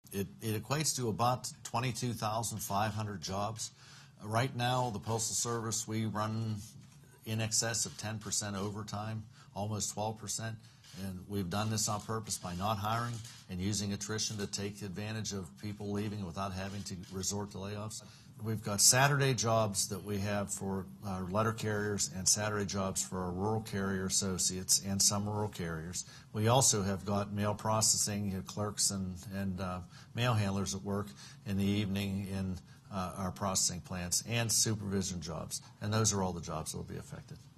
it equates to about 22,500 jobs. Right now, the Postal Service, we run in excess of 10% overtime, almost 12%. And we've done this on purpose by not hiring and using attrition to take advantage of people leaving without having to resort to layoffs. We've got Saturday jobs that we have for our letter carriers and Saturday jobs for our rural carrier associates and some rural carriers. We also have got mail processing clerks and mail handlers at work in the evening in our processing plants and supervision jobs. And those are all the jobs that will be affected.